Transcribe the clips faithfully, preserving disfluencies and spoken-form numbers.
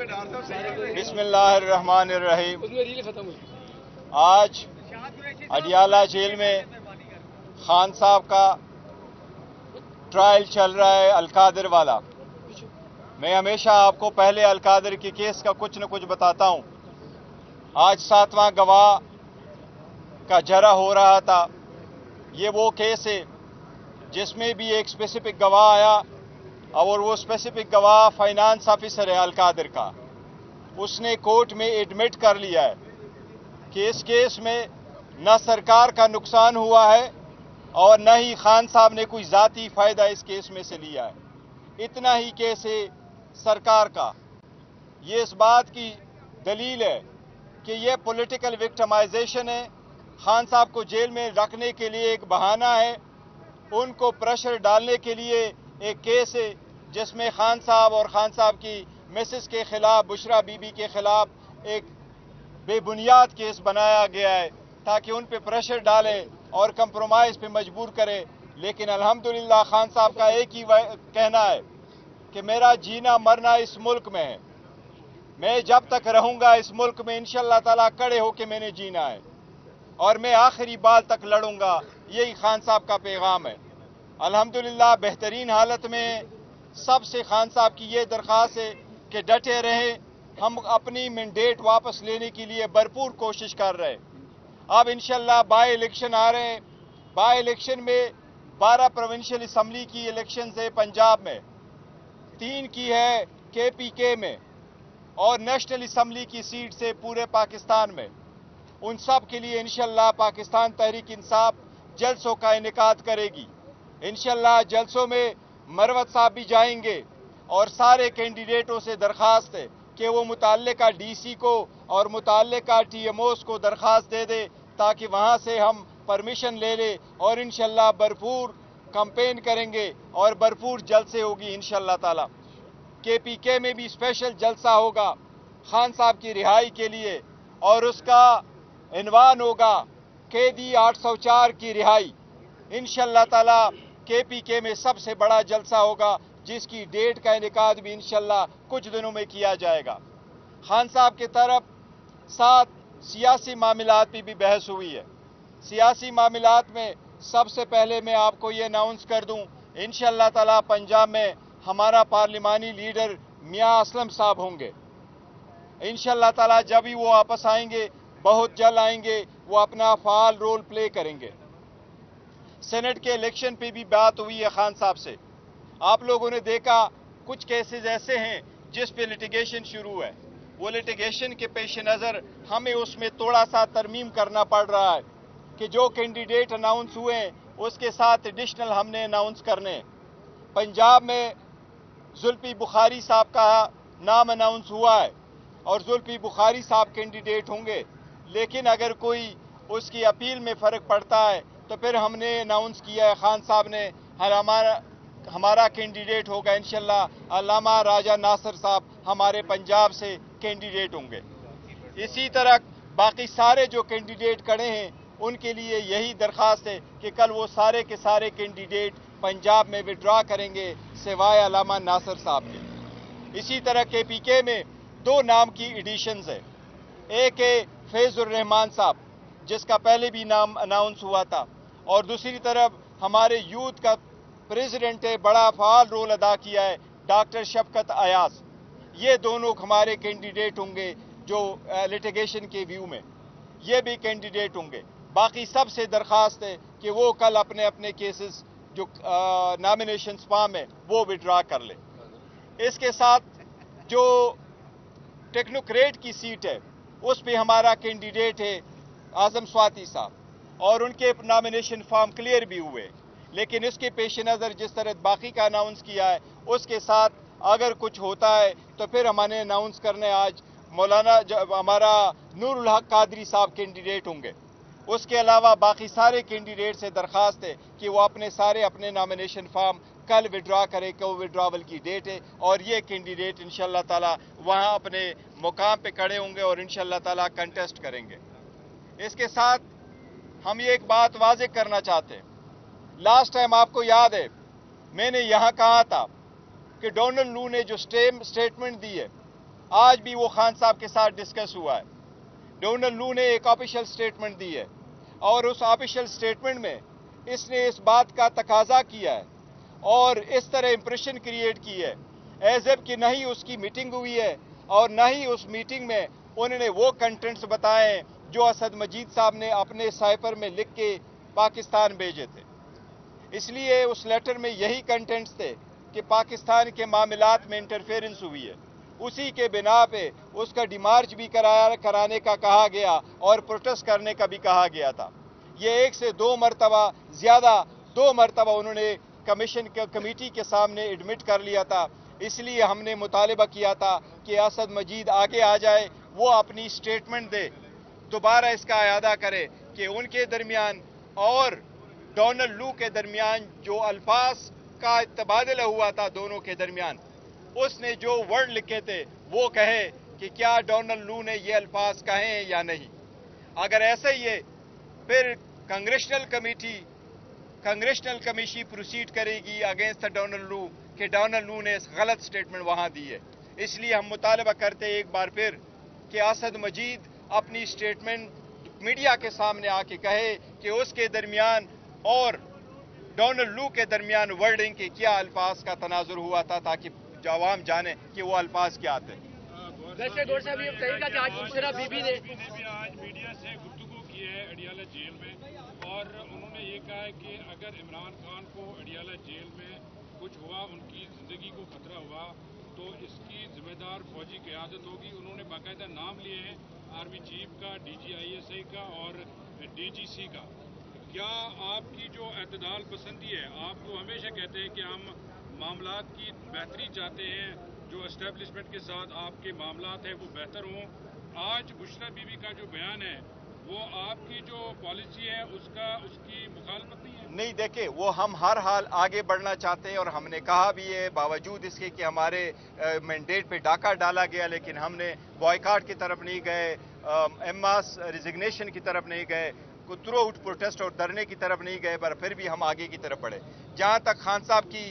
बिस्मिल्लाहिर्रहमानिर्रहीम। आज अडियाला जेल में खान साहब का ट्रायल चल रहा है, अलकादिर वाला। मैं हमेशा आपको पहले अलकादिर के केस का कुछ न कुछ बताता हूं। आज सातवां गवाह का जरा हो रहा था। ये वो केस है जिसमें भी एक स्पेसिफिक गवाह आया और वो स्पेसिफिक गवाह फाइनेंस ऑफिसर है अलकादिर का। उसने कोर्ट में एडमिट कर लिया है कि इस केस में न सरकार का नुकसान हुआ है और न ही खान साहब ने कोई ज़ाती फ़ायदा इस केस में से लिया है। इतना ही केस है सरकार का। ये इस बात की दलील है कि ये पॉलिटिकल विक्टिमाइजेशन है। खान साहब को जेल में रखने के लिए एक बहाना है, उनको प्रेशर डालने के लिए एक केस है जिसमें खान साहब और खान साहब की मिसेस के खिलाफ, बुशरा बीबी के खिलाफ एक बेबुनियाद केस बनाया गया है ताकि उन पे प्रेशर डाले और कंप्रोमाइज़ पे मजबूर करे। लेकिन अल्हम्दुलिल्लाह खान साहब का एक ही कहना है कि मेरा जीना मरना इस मुल्क में है, मैं जब तक रहूंगा इस मुल्क में इंशाअल्लाह ताला खड़े होके मैंने जीना है और मैं आखिरी बाल तक लड़ूंगा। यही खान साहब का पैगाम है। अल्हम्दुलिल्लाह बेहतरीन हालत में सबसे खान साहब की ये दरख्वास्त है कि डटे रहें। हम अपनी मैंडेट वापस लेने के लिए भरपूर कोशिश कर रहे हैं। अब इंशाअल्लाह बाय इलेक्शन आ रहे हैं। बाय इलेक्शन में बारह प्रोविंशियल असम्बली की इलेक्शन है पंजाब में, तीन की है के पी के में और नेशनल असम्बली की सीट से पूरे पाकिस्तान में। उन सब के लिए इंशाअल्लाह पाकिस्तान तहरीक इंसाफ जलसों का इनेकाद करेगी। इंशाअल्लाह जलसों में मरवत साहब भी जाएंगे और सारे कैंडिडेटों से दरख्वास्त है कि वो मुताल्लिका डी सी को और मुताल्लिका टी एम ओज़ को दरख्वास्त दे दे ताकि वहाँ से हम परमिशन ले ले और इंशाअल्लाह भरपूर कैंपेन करेंगे और भरपूर जलसे होगी इंशाअल्लाह ताला। के पी के में भी स्पेशल जलसा होगा खान साहब की रिहाई के लिए और उसका इन्वान होगा कैदी आठ सौ चार की रिहाई। इंशाअल्लाह ताला के पी के में सबसे बड़ा जलसा होगा जिसकी डेट का इनेकाद भी इंशाअल्लाह कुछ दिनों में किया जाएगा। खान साहब की तरफ साथ सियासी मामलात पर भी बहस हुई है। सियासी मामलात में सबसे पहले मैं आपको ये अनाउंस कर दूं, इंशाअल्लाह ताला पंजाब में हमारा पार्लिमानी लीडर मियां असलम साहब होंगे। इंशाअल्लाह ताला जब ही वो वापस आएंगे, बहुत जल्द आएंगे, वो अपना फाल रोल प्ले करेंगे। सेनेट के इलेक्शन पे भी बात हुई है खान साहब से। आप लोगों ने देखा कुछ केसेस ऐसे हैं जिस पे लिटिगेशन शुरू है। वो लिटिगेशन के पेश नज़र हमें उसमें थोड़ा सा तरमीम करना पड़ रहा है कि जो कैंडिडेट अनाउंस हुए हैं उसके साथ एडिशनल हमने अनाउंस करने। पंजाब में जुल्फी बुखारी साहब का नाम अनाउंस हुआ है और जुल्फी बुखारी साहब कैंडिडेट होंगे, लेकिन अगर कोई उसकी अपील में फ़र्क पड़ता है तो फिर हमने अनाउंस किया है, खान साहब ने, हमारा हमारा कैंडिडेट होगा इंशाअल्लाह अल्लामा राजा नासिर साहब हमारे पंजाब से कैंडिडेट होंगे। इसी तरह बाकी सारे जो कैंडिडेट खड़े हैं उनके लिए यही दरख्वास्त है कि कल वो सारे के सारे कैंडिडेट पंजाब में विड्रॉ करेंगे सिवाय अल्लामा नासिर साहब के। इसी तरह के पी के में दो नाम की एडिशंस है। एक है फैजुर रहमान साहब जिसका पहले भी नाम अनाउंस हुआ था और दूसरी तरफ हमारे यूथ का प्रेसिडेंट है, बड़ा फाल रोल अदा किया है, डॉक्टर शफकत अयाज। ये दोनों हमारे कैंडिडेट होंगे जो लिटिगेशन के व्यू में, ये भी कैंडिडेट होंगे। बाकी सबसे दरख्वास्त है कि वो कल अपने अपने केसेस जो नॉमिनेशन फॉर्म है वो विड्रॉ कर ले। इसके साथ जो टेक्नोक्रेट की सीट है उस पे हमारा कैंडिडेट है आजम स्वाति साहब और उनके नॉमिनेशन फॉर्म क्लियर भी हुए, लेकिन इसके पेश नज़र जिस तरह बाकी का अनाउंस किया है उसके साथ अगर कुछ होता है तो फिर हमने अनाउंस करने आज मौलाना हमारा नूरुल हक कादरी साहब कैंडिडेट होंगे। उसके अलावा बाकी सारे कैंडिडेट से दरख्वास्त है कि वो अपने सारे अपने नॉमिनेशन फॉर्म कल विड्रॉ करे कि वो विड्रॉवल की डेट है और ये कैंडिडेट इंशाअल्लाह ताला वहाँ अपने मुकाम पे खड़े होंगे और इंशाअल्लाह ताला कंटेस्ट करेंगे। इसके साथ हम ये एक बात वाज़ेह करना चाहते हैं, लास्ट टाइम आपको याद है मैंने यहाँ कहा था कि डोनाल्ड लू ने जो स्टेटमेंट दी है आज भी वो खान साहब के साथ डिस्कस हुआ है। डोनाल्ड लू ने एक ऑफिशियल स्टेटमेंट दी है और उस ऑफिशियल स्टेटमेंट में इसने इस बात का तकाजा किया है और इस तरह इंप्रेशन क्रिएट की है एज एफ कि नहीं उसकी मीटिंग हुई है और न ही उस मीटिंग में उन्होंने वो कंटेंट्स बताए जो असद मजीद साहब ने अपने साइफर में लिख के पाकिस्तान भेजे थे। इसलिए उस लेटर में यही कंटेंट्स थे कि पाकिस्तान के मामलात में इंटरफेरेंस हुई है। उसी के बिना पे उसका डिमार्च भी कराया कराने का कहा गया और प्रोटेस्ट करने का भी कहा गया था। ये एक से दो मरतबा ज़्यादा दो मरतबा उन्होंने कमीशन कमेटी के सामने एडमिट कर लिया था। इसलिए हमने मुतालिबा किया था कि असद मजीद आगे आ जाए, वो अपनी स्टेटमेंट दे, दोबारा इसका अयादा करे कि उनके दरमियान और डोनाल्ड लू के दरमियान जो अल्फाज का तबादला हुआ था दोनों के दरमियान, उसने जो वर्ड लिखे थे वो कहे कि क्या डोनाल्ड लू ने ये अल्फाज कहे हैं या नहीं। अगर ऐसा ही है फिर congressional committee congressional committee proceed करेगी अगेंस्ट डोनाल्ड लू कि डोनाल्ड लू ने गलत स्टेटमेंट वहां दी है। इसलिए हम मुतालबा करते हैं एक बार फिर कि असद मजीद अपनी स्टेटमेंट मीडिया के सामने आके कहे कि उसके दरमियान और डोनाल्ड लू के दरमियान वर्डिंग के क्या अल्फाज का तनाजुर हुआ था ताकि आवाम जाने कि वो अल्फाज क्या थे। वैसे गौर साहब ये कहेगा कि आज बुशरा बीबी ने भी आज मीडिया से गुफ्तगू की है अडियाला जेल में और उन्होंने ये कहा है कि अगर इमरान खान को अडियाला जेल में कुछ हुआ, उनकी जिंदगी को खतरा हुआ, तो इसकी जिम्मेदार फौजी क़यादत होगी। उन्होंने बाकायदा नाम लिए हैं आर्मी चीफ का, D G I S I का और डी जी सी का। क्या आपकी जो एतदाल पसंदी है, आप तो हमेशा कहते हैं कि हम मामलात की बेहतरी चाहते हैं, जो एस्टेब्लिशमेंट के साथ आपके मामलात हैं वो बेहतर हों, आज बुशरा बीबी का जो बयान है वो आपकी जो पॉलिसी है उसका उसकी मुखालफत नहीं है? नहीं, देखे वो हम हर हाल आगे बढ़ना चाहते हैं और हमने कहा भी है, बावजूद इसके कि हमारे मैंडेट पे डाका डाला गया लेकिन हमने बॉयकाट की तरफ नहीं गए, एमास रिजिग्नेशन की तरफ नहीं गए, थ्रू आउट प्रोटेस्ट और धरने की तरफ नहीं गए, पर फिर भी हम आगे की तरफ बढ़े। जहां तक खान साहब की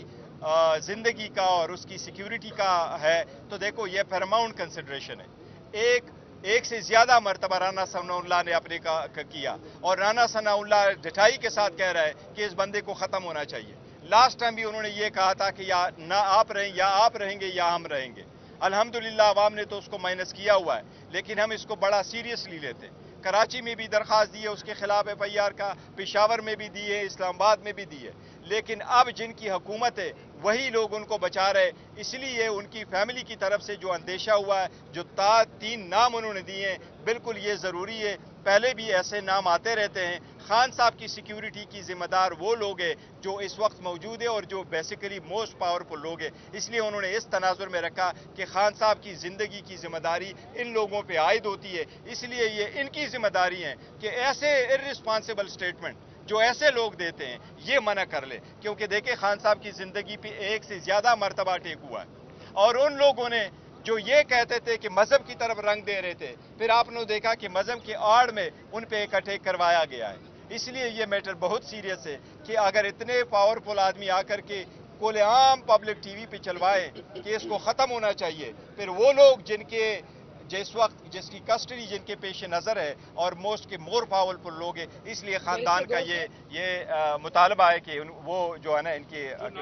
जिंदगी का और उसकी सिक्योरिटी का है तो देखो ये पैरामाउंट कंसिडरेशन है। एक एक से ज्यादा मरतबा राना सनाउल्लाह ने अपने का, का किया और राना सनाउल्लाह डटाई के साथ कह रहा है कि इस बंदे को खत्म होना चाहिए। लास्ट टाइम भी उन्होंने ये कहा था कि या ना आप रहें या आप रहेंगे या हम रहेंगे। अल्हम्दुलिल्लाह अवाम ने तो उसको माइनस किया हुआ है, लेकिन हम इसको बड़ा सीरियसली लेते हैं। कराची में भी दरख्वास्त दी है उसके खिलाफ एफ आई आर का, पेशावर में भी दी है, इस्लामाबाद में भी दी है, लेकिन अब जिनकी हुकूमत है वही लोग उनको बचा रहे। इसलिए उनकी फैमिली की तरफ से जो अंदेशा हुआ है, जो ता तीन नाम उन्होंने दिए हैं, बिल्कुल ये ज़रूरी है। पहले भी ऐसे नाम आते रहते हैं। खान साहब की सिक्योरिटी की जिम्मेदार वो लोग हैं जो इस वक्त मौजूद है और जो बेसिकली मोस्ट पावरफुल लोग हैं। इसलिए उन्होंने इस तनाजुर में रखा कि खान साहब की जिंदगी की जिम्मेदारी इन लोगों पे आयद होती है। इसलिए ये इनकी जिम्मेदारी है कि ऐसे इर्रिस्पॉन्सिबल स्टेटमेंट जो ऐसे लोग देते हैं ये मना कर ले, क्योंकि देखे खान साहब की जिंदगी पे एक से ज्यादा मरतबा टेक हुआ है और उन लोगों ने जो ये कहते थे कि मजहब की तरफ रंग दे रहे थे, फिर आपने देखा कि मजहब की आड़ में उन पे एक अटैक करवाया गया है। इसलिए ये मैटर बहुत सीरियस है कि अगर इतने पावरफुल आदमी आकर के खुलेआम पब्लिक टीवी पे चलवाए कि इसको खत्म होना चाहिए, फिर वो लोग जिनके जिस वक्त जिसकी कस्टडी जिनके पेश नजर है और मोस्ट के मोर पावरफुल लोग हैं, इसलिए खानदान का ये ये आ, मुतालबा है कि वो जो है ना इनके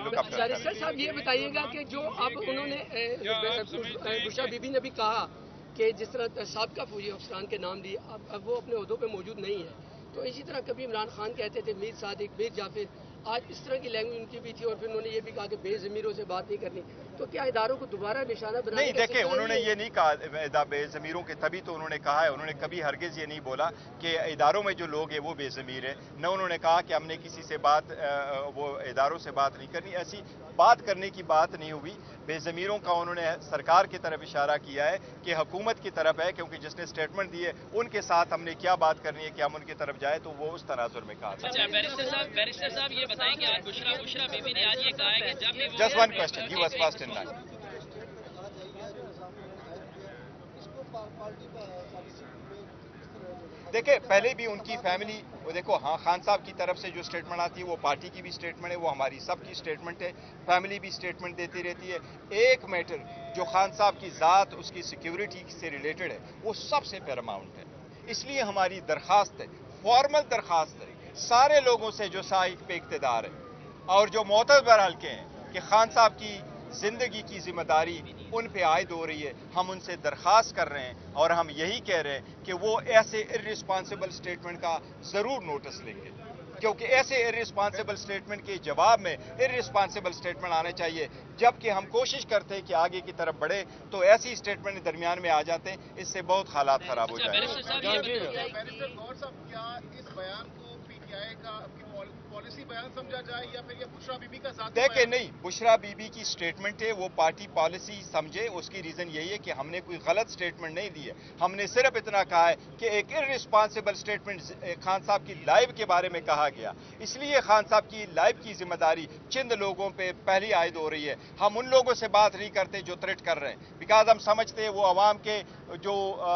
सर साहब ये बताइएगा कि जो अब उन्होंने बुशरा बीबी ने भी कहा कि जिस तरह साबका फौजी अफसरान के नाम दिए, अब, अब वो अपने ओहदों पे मौजूद नहीं है, तो इसी तरह कभी इमरान खान कहते थे मीर सादिक, मीर जाफिर, आज इस तरह की लैंग्वेज उनकी भी थी और फिर उन्होंने ये भी कहा कि बेज़मीरों से बात नहीं करनी। तो क्या इदारों को दोबारा निशाना बनाने नहीं, देखे उन्होंने ये नहीं कहा बेज़मीरों के, तभी तो उन्होंने कहा है, उन्होंने कभी हरगिज ये नहीं बोला कि इदारों में जो लोग हैं वो बेज़मीर है। न उन्होंने कहा कि हमने किसी से बात वो इदारों से बात नहीं करनी, ऐसी बात करने की बात नहीं हुई। बेज़मीरों का उन्होंने सरकार की तरफ इशारा किया है कि हुकूमत की तरफ है, क्योंकि जिसने स्टेटमेंट दी है उनके साथ हमने क्या बात करनी है कि हम उनकी तरफ जाए, तो वो उस तनाजुर में कहा था। अच्छा, बैरिस्टर साहब बैरिस्टर साहब ये बताएं कि आज बुशरा बुशरा बीबी ने आज ये कहा है कि जब भी just one question, he was first in line. دیکھیں پہلے بھی ان کی فیملی وہ دیکھو ہاں خان صاحب کی طرف سے جو اسٹیٹمنٹ آتی ہے وہ پارٹی کی بھی اسٹیٹمنٹ ہے, وہ ہماری سب کی اسٹیٹمنٹ ہے, فیملی بھی اسٹیٹمنٹ دیتی رہتی ہے. ایک میٹر جو خان صاحب کی ذات اس کی سیکیورٹی سے ریلیٹڈ ہے وہ سب سے پیراماؤنٹ ہے. اس لیے ہماری درخواست ہے, فارمل درخواست ہے سارے لوگوں سے جو سائیک پہ اقتدار ہے اور جو معتبر حلقے ہیں کہ خان صاحب کی زندگی کی ذمہ داری ان پہ عائد ہو رہی ہے. ہم ان سے درخواست کر رہے ہیں اور ہم یہی کہہ رہے ہیں کہ وہ ایسے ارسپانسبل سٹیٹمنٹ کا ضرور نوٹس لیں گے, کیونکہ ایسے ارسپانسبل سٹیٹمنٹ کے جواب میں ارسپانسبل سٹیٹمنٹ آنے چاہیے. جبکہ ہم کوشش کرتے ہیں کہ آگے کی طرف بڑھے تو ایسی سٹیٹمنٹ درمیان میں آ جاتے ہیں, اس سے بہت حالات خراب ہو جائیں گے. بیرسٹر صاحب یہ بتائیں- بیرسٹر گور صاحب کیا اس بیان کو پی ٹی آئی کا پالیسی بیان سمجھا جائے یا پھر یہ بشرا بی بی کا ذاتی دیکھیں بیان؟ نہیں, بشرا بی بی کی سٹیٹمنٹ ہے وہ پارٹی پالیسی سمجھے. اس کی ریزن یہی ہے کہ ہم نے کوئی غلط سٹیٹمنٹ نہیں دی ہے. ہم نے صرف اتنا کہا ہے کہ ایک ارسپانسبل سٹیٹمنٹ خان صاحب کی لائف کے بارے میں کہا گیا, اس لیے خان صاحب کی لائف کی ذمہ داری چند لوگوں پہ پہلی عائد ہو رہی ہے. ہم ان لوگوں سے بات نہیں کرتے جو تھریٹ کر رہے ہیں, بیکاز ہم سمجھتے ہیں وہ عوام کے جو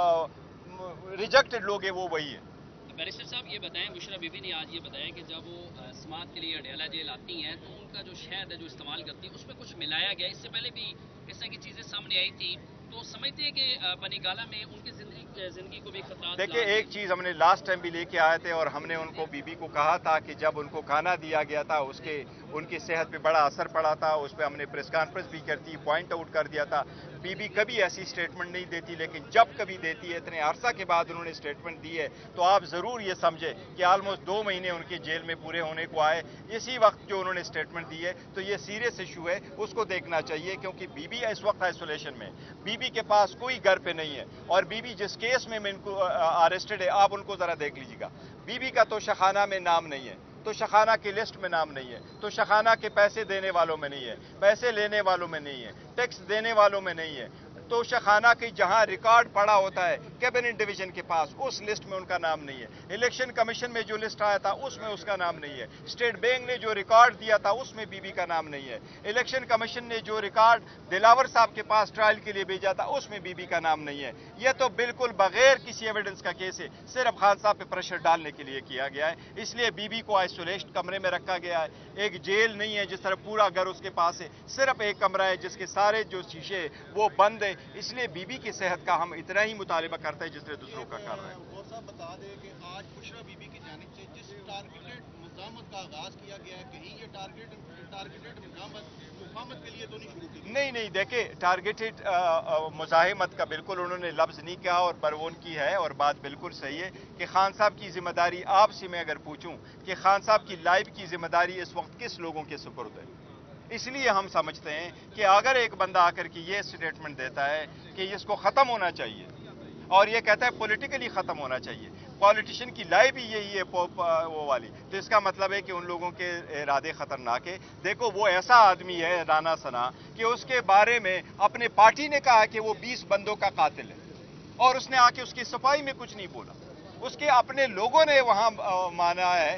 ریجیکٹڈ لوگ ہیں وہ وہی ہیں. بیرسٹر صاحب یہ بتائیں, بشرا بی بی نے آج یہ بتایا کہ جب وہ سماعت کے لیے اڈیالہ جیل آتی ہیں تو ان کا جو شہد ہے جو استعمال کرتی ہیں اس میں کچھ ملایا گیا. اس سے پہلے بھی اس طرح کی چیزیں سامنے آئی تھی, تو سمجھتے ہیں کہ پنی گالا میں ان کی زندگی زندگی کو بھی خطرات. دیکھیں ایک چیز ہم نے لاسٹ ٹائم بھی لے کے آئے تھے اور ہم نے ان کو بی بی کو کہا تھا کہ جب ان کو کھانا دیا گیا تھا اس کے ان کی صحت پہ بڑا اثر پڑا تھا, اس پہ ہم نے پریس کانفرنس بھی کرتی پوائنٹ آؤٹ کر دیا تھا. بی بی کبھی ایسی سٹیٹمنٹ نہیں دیتی, لیکن جب کبھی دیتی ہے اتنے عرصہ کے بعد انہوں نے سٹیٹمنٹ دی ہے تو آپ ضرور یہ سمجھے کہ آلموسٹ دو مہینے ان کے جیل میں پورے ہونے کو آئے. اسی وقت جو انہوں نے سٹیٹمنٹ دی ہے تو یہ سیریس ایشو ہے, اس کو دیکھنا چاہیے, کیونکہ بی بی اس وقت آئسولیشن میں, بی بی کے پاس کوئی گھر پہ نہیں ہے. اور بی بی جس کیس میں ان کو اریسٹڈ ہے آپ ان کو ذرا دیکھ لیجیے گا, بی بی کا تو شخانہ میں نام نہیں ہے, تو شخانہ کی لسٹ میں نام نہیں ہے, تو شخانہ کے پیسے دینے والوں میں نہیں ہے, پیسے لینے والوں میں نہیں ہے, ٹیکس دینے والوں میں نہیں ہے. تو شخانہ کی جہاں ریکارڈ پڑا ہوتا ہے کیبنٹ ڈویژن کے پاس اس لسٹ میں ان کا نام نہیں ہے. الیکشن کمیشن میں جو لسٹ آیا تھا اس میں اس کا نام نہیں ہے. اسٹیٹ بینک نے جو ریکارڈ دیا تھا اس میں بی بی کا نام نہیں ہے. الیکشن کمیشن نے جو ریکارڈ دلاور صاحب کے پاس ٹرائل کے لیے بھیجا تھا اس میں بی بی کا نام نہیں ہے. یہ تو بالکل بغیر کسی ایویڈنس کا کیس ہے, صرف خان صاحب پہ پریشر ڈالنے کے لیے کیا گیا ہے. اس لیے بی بی کو آئسولیشن کمرے میں رکھا گیا ہے. ایک جیل نہیں ہے جس طرح پورا گھر اس کے پاس ہے, صرف ایک کمرہ ہے جس کے سارے جو شیشے وہ بند ہے. اس لیے بی بی کی صحت کا ہم اتنا ہی مطالبہ کرتے ہیں جس طرح دوسروں کا کر رہے ہیں. غور صاحب بتا دیں کہ آج بشرا بی بی کی جانب سے جس ٹارگیٹڈ مزاحمت کا آغاز کیا گیا ہے, کہیں یہ ٹارگیٹ ٹارگیٹڈ مزاحمت مفاہمت کے لیے تو نہیں شروع کی؟ نہیں نہیں دیکھیں ٹارگیٹڈ مزاحمت کا بالکل انہوں نے لفظ نہیں کہا, اور پروون کی ہے اور بات بالکل صحیح ہے کہ خان صاحب کی ذمہ داری, آپ سے میں اگر پوچھوں کہ خان صاحب کی لائف کی ذمہ داری اس وقت کس لوگوں کے سپرد ہے, اس لیے ہم سمجھتے ہیں کہ اگر ایک بندہ آ کر کے یہ سٹیٹمنٹ دیتا ہے کہ اس کو ختم ہونا چاہیے اور یہ کہتا ہے پولیٹیکلی ختم ہونا چاہیے, پولیٹیشین کی لائف ہی یہی ہے وہ والی, تو اس کا مطلب ہے کہ ان لوگوں کے ارادے خطرناک ہے. دیکھو وہ ایسا آدمی ہے رانا ثنا کہ اس کے بارے میں اپنے پارٹی نے کہا کہ وہ بیس بندوں کا قاتل ہے اور اس نے آ کے اس کی صفائی میں کچھ نہیں بولا. اس کے اپنے لوگوں نے وہاں مانا ہے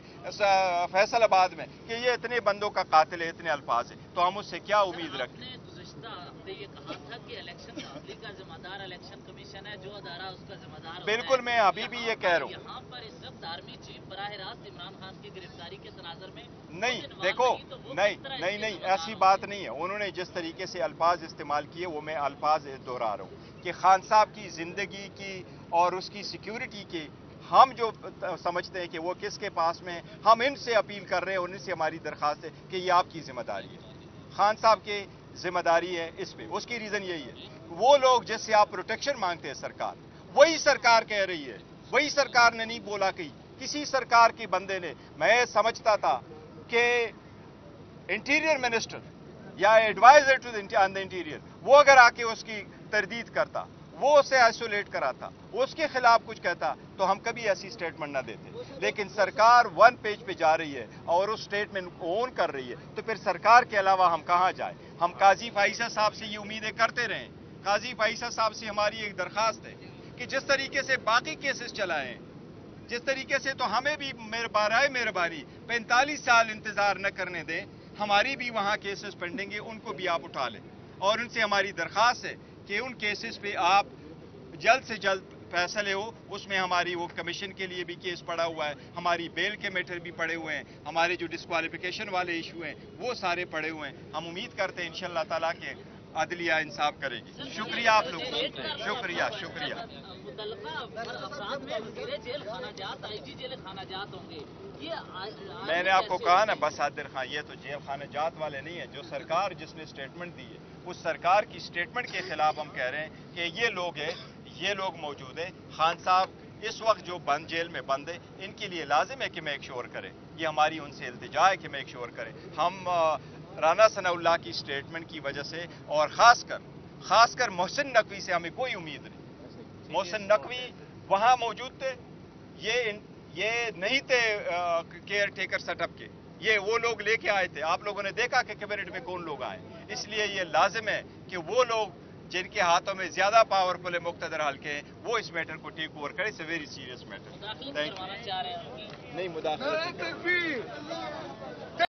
فیصل آباد میں کہ یہ اتنے بندوں کا قاتل ہے, اتنے الفاظ ہیں, تو ہم اس سے کیا امید رکھیں. گزشتہ ہفتے یہ کہا تھا کہ الیکشن دھاندلی کا ذمہ دار الیکشن کمیشن ہے, جو ادارہ اس کا ذمہ دار. بالکل میں ابھی بھی یہ کہہ رہا ہوں, یہاں پر اس وقت آرمی چیف براہ راست عمران خان کی گرفتاری کے تناظر میں نہیں دیکھو نہیں نہیں نہیں ایسی بات نہیں ہے. انہوں نے جس طریقے سے الفاظ استعمال کیے وہ میں الفاظ دہرا رہا ہوں کہ خان صاحب کی زندگی کی اور اس کی سیکیورٹی کی ہم جو سمجھتے ہیں کہ وہ کس کے پاس میں ہیں, ہم ان سے اپیل کر رہے ہیں, ان سے ہماری درخواست ہے کہ یہ آپ کی ذمہ داری ہے, خان صاحب کی ذمہ داری ہے اس پہ. اس کی ریزن یہی ہے وہ لوگ جس سے آپ پروٹیکشن مانگتے ہیں سرکار, وہی سرکار کہہ رہی ہے, وہی سرکار نے نہیں بولا کہ کسی سرکار کے بندے نے. میں سمجھتا تھا کہ انٹیریئر منسٹر یا ایڈوائزر ٹو دا انٹیریئر وہ اگر آ کے اس کی تردید کرتا, وہ اسے آئسولیٹ کراتا, اس کے خلاف کچھ کہتا تو ہم کبھی ایسی سٹیٹمنٹ نہ دیتے. لیکن سرکار ون پیج پہ جا رہی ہے اور اس سٹیٹمنٹ کو اون کر رہی ہے, تو پھر سرکار کے علاوہ ہم کہاں جائیں. ہم قاضی فائزہ صاحب سے یہ امیدیں کرتے رہیں. قاضی فائزہ صاحب سے ہماری ایک درخواست ہے کہ جس طریقے سے باقی کیسز چلائیں, جس طریقے سے تو ہمیں بھی برائے مہربانی پینتالیس سال انتظار نہ کرنے دیں. ہماری بھی وہاں کیسز پینڈنگ ہیں, ان کو بھی آپ اٹھا لیں, اور ان سے ہماری درخواست ہے کہ ان کیسز پہ آپ جلد سے جلد फैसले हो, उसमें हमारी वो कमीशन के लिए भी केस पड़ा हुआ है, हमारी बेल के मैटर भी पड़े हुए हैं, हमारे जो डिस्क्वालिफिकेशन वाले इशू हैं वो सारे पड़े हुए हैं। हम उम्मीद करते हैं इंशाअल्लाह ताला के अदलिया इंसाफ करेगी। शुक्रिया आप लोगों का, शुक्रिया शुक्रिया। मैंने आपको कहा ना बसादिर खान, ये तो जेल खाना जात वाले नहीं है। जो सरकार जिसने स्टेटमेंट दी है उस सरकार की स्टेटमेंट के खिलाफ हम कह रहे हैं कि ये लोग है, ये लोग मौजूद है। खान साहब इस वक्त जो बंद जेल में बंद है, इनके लिए लाजिम है कि मेक श्योर करें, ये हमारी उनसे इल्तिजा है कि मेक श्योर करें। हम राना सनाउल्लाह की स्टेटमेंट की वजह से और खासकर खासकर मोहसिन नकवी से हमें कोई उम्मीद नहीं। मोहसिन नकवी वहां मौजूद थे, ये ये नहीं थे केयर टेकर सेटअप के, ये वो लोग लेके आए थे। आप लोगों ने देखा कि कैबिनेट में कौन लोग आए, इसलिए ये लाजिम है कि वो लोग जिनके हाथों में ज्यादा पावरफुल है मुक्तदर हल्के हैं, वो इस मैटर को टेक ओवर करे। It's a very serious matter. Thank you. नहीं मुदाखलत